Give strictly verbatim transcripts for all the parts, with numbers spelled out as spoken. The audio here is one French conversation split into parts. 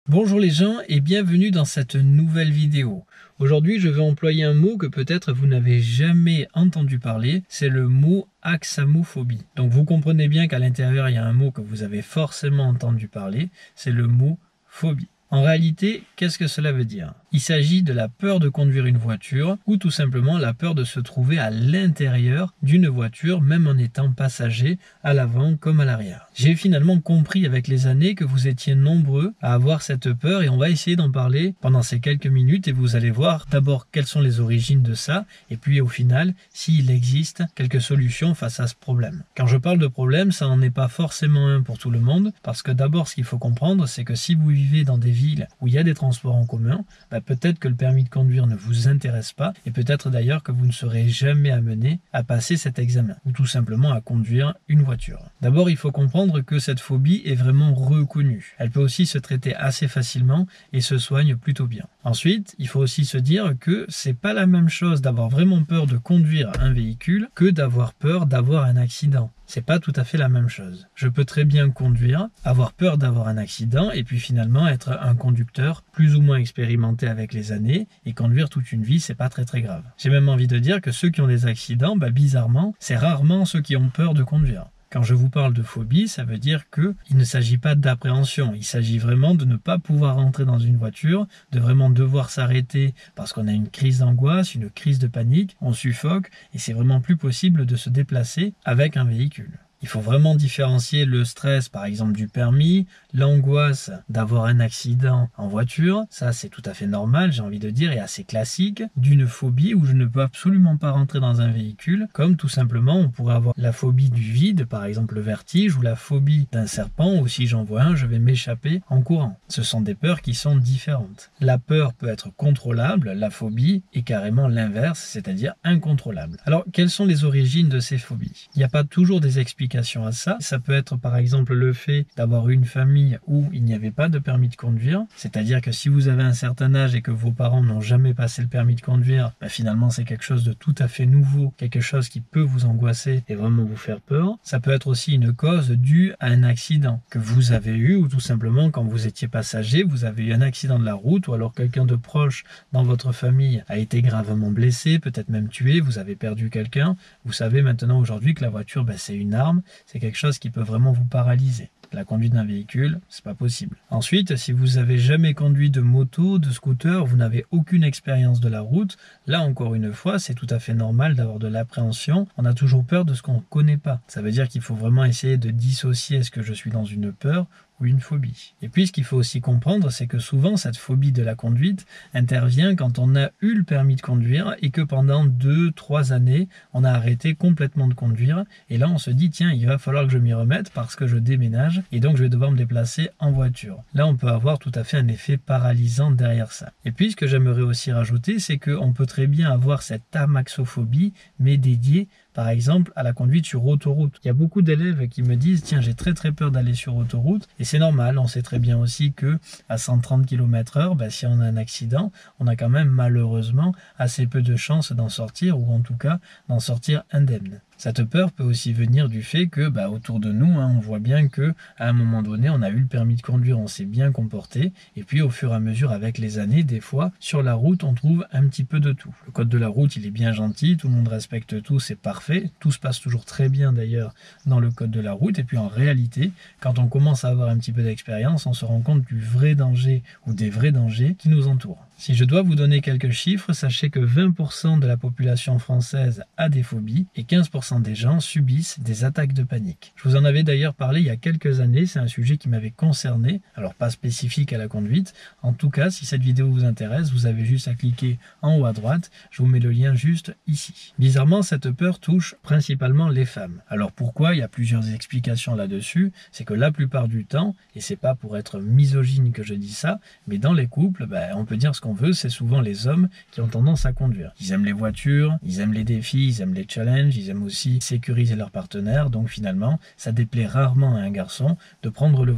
Bonjour les gens et bienvenue dans cette nouvelle vidéo. Aujourd'hui je vais employer un mot que peut-être vous n'avez jamais entendu parler, c'est le mot axamophobie. Donc vous comprenez bien qu'à l'intérieur il y a un mot que vous avez forcément entendu parler, c'est le mot phobie. En réalité, qu'est-ce que cela veut dire? Il s'agit de la peur de conduire une voiture ou tout simplement la peur de se trouver à l'intérieur d'une voiture, même en étant passager à l'avant comme à l'arrière. J'ai finalement compris avec les années que vous étiez nombreux à avoir cette peur et on va essayer d'en parler pendant ces quelques minutes et vous allez voir d'abord quelles sont les origines de ça et puis au final, s'il existe quelques solutions face à ce problème. Quand je parle de problème, ça n'en est pas forcément un pour tout le monde parce que d'abord ce qu'il faut comprendre, c'est que si vous vivez dans des villes où il y a des transports en commun, bah peut-être que le permis de conduire ne vous intéresse pas et peut-être d'ailleurs que vous ne serez jamais amené à passer cet examen ou tout simplement à conduire une voiture. D'abord, il faut comprendre que cette phobie est vraiment reconnue. Elle peut aussi se traiter assez facilement et se soigne plutôt bien. Ensuite, il faut aussi se dire que c'est pas la même chose d'avoir vraiment peur de conduire un véhicule que d'avoir peur d'avoir un accident. C'est pas tout à fait la même chose. Je peux très bien conduire, avoir peur d'avoir un accident et puis finalement être un conducteur plus ou moins expérimenté avec les années et conduire toute une vie, c'est pas très très grave. J'ai même envie de dire que ceux qui ont des accidents, bah bizarrement, c'est rarement ceux qui ont peur de conduire. Quand je vous parle de phobie, ça veut dire qu'il ne s'agit pas d'appréhension, il s'agit vraiment de ne pas pouvoir rentrer dans une voiture, de vraiment devoir s'arrêter parce qu'on a une crise d'angoisse, une crise de panique, on suffoque et c'est vraiment plus possible de se déplacer avec un véhicule. Il faut vraiment différencier le stress, par exemple, du permis, l'angoisse d'avoir un accident en voiture, ça c'est tout à fait normal, j'ai envie de dire, et assez classique, d'une phobie où je ne peux absolument pas rentrer dans un véhicule, comme tout simplement on pourrait avoir la phobie du vide, par exemple le vertige, ou la phobie d'un serpent, ou si j'en vois un, je vais m'échapper en courant. Ce sont des peurs qui sont différentes. La peur peut être contrôlable, la phobie est carrément l'inverse, c'est-à-dire incontrôlable. Alors, quelles sont les origines de ces phobies? Il n'y a pas toujours des explications à ça. Ça peut être par exemple le fait d'avoir une famille où il n'y avait pas de permis de conduire, c'est-à-dire que si vous avez un certain âge et que vos parents n'ont jamais passé le permis de conduire, bah finalement c'est quelque chose de tout à fait nouveau, quelque chose qui peut vous angoisser et vraiment vous faire peur. Ça peut être aussi une cause due à un accident que vous avez eu ou tout simplement quand vous étiez passager, vous avez eu un accident de la route ou alors quelqu'un de proche dans votre famille a été gravement blessé, peut-être même tué, vous avez perdu quelqu'un. Vous savez maintenant aujourd'hui que la voiture, bah, c'est une arme, c'est quelque chose qui peut vraiment vous paralyser. La conduite d'un véhicule, c'est pas possible. Ensuite, si vous avez jamais conduit de moto, de scooter, vous n'avez aucune expérience de la route, là encore une fois, c'est tout à fait normal d'avoir de l'appréhension. On a toujours peur de ce qu'on ne connaît pas. Ça veut dire qu'il faut vraiment essayer de dissocier est-ce que je suis dans une peur ou une phobie. Et puis ce qu'il faut aussi comprendre, c'est que souvent cette phobie de la conduite intervient quand on a eu le permis de conduire et que pendant deux, trois années, on a arrêté complètement de conduire. Et là, on se dit, tiens, il va falloir que je m'y remette parce que je déménage et donc je vais devoir me déplacer en voiture. Là, on peut avoir tout à fait un effet paralysant derrière ça. Et puis, ce que j'aimerais aussi rajouter, c'est qu'on peut très bien avoir cette amaxophobie, mais dédiée par exemple à la conduite sur autoroute. Il y a beaucoup d'élèves qui me disent tiens j'ai très très peur d'aller sur autoroute et c'est normal, on sait très bien aussi que à cent trente kilomètres heure, ben, si on a un accident, on a quand même malheureusement assez peu de chances d'en sortir ou en tout cas d'en sortir indemne. Cette peur peut aussi venir du fait que bah, autour de nous, hein, on voit bien que à un moment donné, on a eu le permis de conduire, on s'est bien comporté, et puis au fur et à mesure, avec les années, des fois, sur la route, on trouve un petit peu de tout. Le code de la route, il est bien gentil, tout le monde respecte tout, c'est parfait, tout se passe toujours très bien d'ailleurs dans le code de la route, et puis en réalité, quand on commence à avoir un petit peu d'expérience, on se rend compte du vrai danger ou des vrais dangers qui nous entourent. Si je dois vous donner quelques chiffres, sachez que vingt pour cent de la population française a des phobies et quinze pour cent des gens subissent des attaques de panique. Je vous en avais d'ailleurs parlé il y a quelques années, c'est un sujet qui m'avait concerné, alors pas spécifique à la conduite. En tout cas, si cette vidéo vous intéresse, vous avez juste à cliquer en haut à droite, je vous mets le lien juste ici. Bizarrement, cette peur touche principalement les femmes. Alors pourquoi? Il y a plusieurs explications là-dessus, c'est que la plupart du temps, et c'est pas pour être misogyne que je dis ça, mais dans les couples, ben, on peut dire ce qu'on veut, c'est souvent les hommes qui ont tendance à conduire. Ils aiment les voitures, ils aiment les défis, ils aiment les challenges, ils aiment aussi sécuriser leur partenaire, donc finalement, ça déplaît rarement à un garçon de prendre le volant.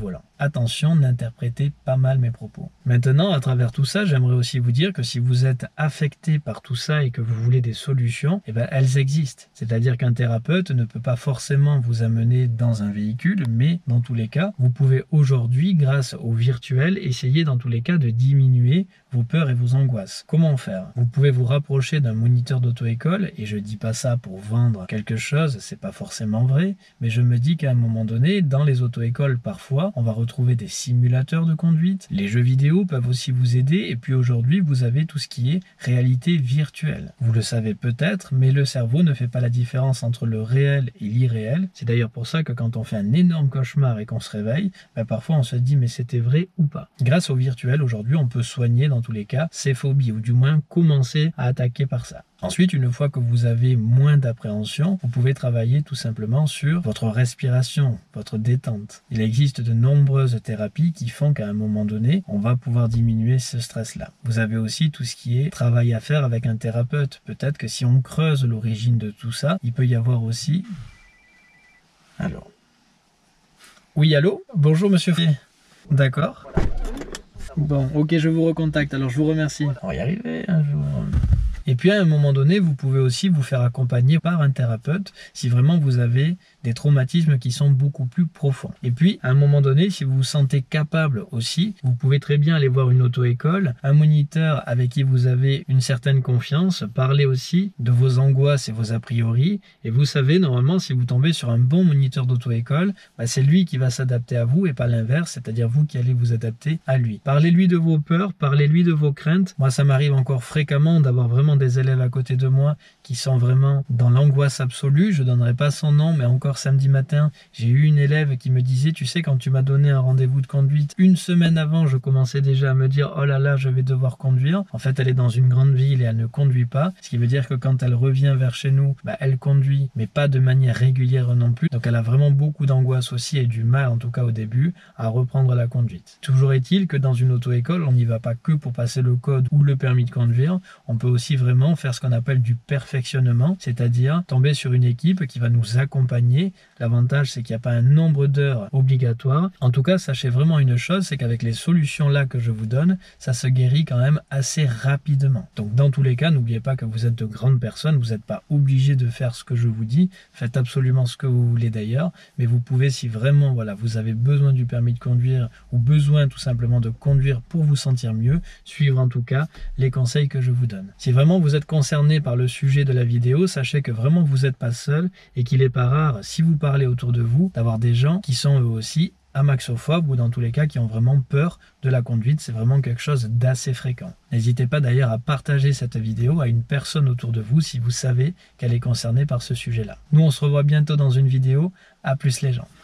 attention, n'interprétez pas mal mes propos. Maintenant, à travers tout ça, j'aimerais aussi vous dire que si vous êtes affecté par tout ça et que vous voulez des solutions, eh ben, elles existent. C'est-à-dire qu'un thérapeute ne peut pas forcément vous amener dans un véhicule, mais dans tous les cas, vous pouvez aujourd'hui, grâce au virtuel, essayer dans tous les cas de diminuer vos peurs et vos angoisses. Comment faire? Vous pouvez vous rapprocher d'un moniteur d'auto-école, et je dis pas ça pour vendre quelque chose, c'est pas forcément vrai, mais je me dis qu'à un moment donné, dans les auto-écoles, parfois, on va retrouver des simulateurs de conduite, les jeux vidéo peuvent aussi vous aider, et puis aujourd'hui, vous avez tout ce qui est réalité virtuelle. Vous le savez peut-être, mais le cerveau ne fait pas la différence entre le réel et l'irréel. C'est d'ailleurs pour ça que quand on fait un énorme cauchemar et qu'on se réveille, ben parfois on se dit mais c'était vrai ou pas. Grâce au virtuel, aujourd'hui, on peut soigner dans tous les cas ces phobies, ou du moins commencer à attaquer par ça. Ensuite, une fois que vous avez moins d'appréhension, vous pouvez travailler tout simplement sur votre respiration, votre détente. Il existe de nombreuses thérapies qui font qu'à un moment donné, on va pouvoir diminuer ce stress-là. Vous avez aussi tout ce qui est travail à faire avec un thérapeute. Peut-être que si on creuse l'origine de tout ça, il peut y avoir aussi... Alors... Oui, allô? Bonjour, monsieur F. D'accord. Bon, ok, je vous recontacte. Alors, je vous remercie. On va y arriver un jour. Et puis à un moment donné, vous pouvez aussi vous faire accompagner par un thérapeute si vraiment vous avez des traumatismes qui sont beaucoup plus profonds. Et puis à un moment donné, si vous vous sentez capable aussi, vous pouvez très bien aller voir une auto-école, un moniteur avec qui vous avez une certaine confiance, parler aussi de vos angoisses et vos a priori. Et vous savez, normalement, si vous tombez sur un bon moniteur d'auto-école, bah, c'est lui qui va s'adapter à vous et pas l'inverse, c'est-à-dire vous qui allez vous adapter à lui. Parlez-lui de vos peurs, parlez-lui de vos craintes. Moi, ça m'arrive encore fréquemment d'avoir vraiment des élèves à côté de moi qui sont vraiment dans l'angoisse absolue. Je donnerai pas son nom, mais encore samedi matin, j'ai eu une élève qui me disait, tu sais, quand tu m'as donné un rendez-vous de conduite, une semaine avant, je commençais déjà à me dire, oh là là, je vais devoir conduire. En fait, elle est dans une grande ville et elle ne conduit pas, ce qui veut dire que quand elle revient vers chez nous, bah, elle conduit, mais pas de manière régulière non plus. Donc elle a vraiment beaucoup d'angoisse aussi et du mal, en tout cas au début, à reprendre la conduite. Toujours est-il que dans une auto-école, on n'y va pas que pour passer le code ou le permis de conduire, on peut aussi vraiment faire ce qu'on appelle du perfectionnement, c'est-à-dire tomber sur une équipe qui va nous accompagner. L'avantage, c'est qu'il n'y a pas un nombre d'heures obligatoire. En tout cas, sachez vraiment une chose, c'est qu'avec les solutions là que je vous donne, ça se guérit quand même assez rapidement. Donc dans tous les cas, n'oubliez pas que vous êtes de grandes personnes, vous n'êtes pas obligé de faire ce que je vous dis, faites absolument ce que vous voulez d'ailleurs, mais vous pouvez, si vraiment voilà, vous avez besoin du permis de conduire ou besoin tout simplement de conduire pour vous sentir mieux, suivre en tout cas les conseils que je vous donne. Si vraiment vous êtes concerné par le sujet de la vidéo, sachez que vraiment vous n'êtes pas seul et qu'il n'est pas rare, si vous parlez autour de vous, d'avoir des gens qui sont eux aussi amaxophobes ou dans tous les cas qui ont vraiment peur de la conduite. C'est vraiment quelque chose d'assez fréquent. N'hésitez pas d'ailleurs à partager cette vidéo à une personne autour de vous si vous savez qu'elle est concernée par ce sujet-là. Nous, on se revoit bientôt dans une vidéo. À plus les gens.